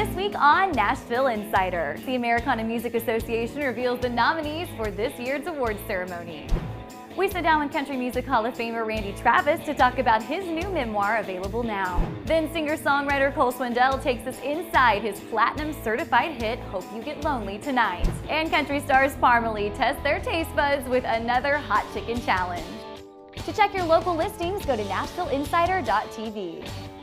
This week on Nashville Insider, the Americana Music Association reveals the nominees for this year's awards ceremony. We sit down with Country Music Hall of Famer Randy Travis to talk about his new memoir available now. Then singer-songwriter SWINDELL takes us inside his platinum certified hit, Hope You Get Lonely Tonight. And country stars PARMALEE test their taste buds with another hot chicken challenge. To check your local listings, go to NashvilleInsider.tv.